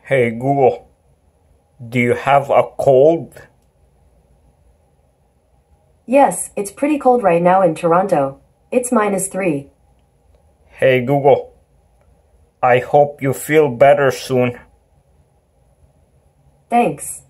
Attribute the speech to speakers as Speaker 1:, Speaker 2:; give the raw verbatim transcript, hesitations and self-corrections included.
Speaker 1: Hey Google, do you have a cold?
Speaker 2: Yes, it's pretty cold right now in Toronto. It's minus three.
Speaker 1: Hey Google, I hope you feel better soon.
Speaker 2: Thanks.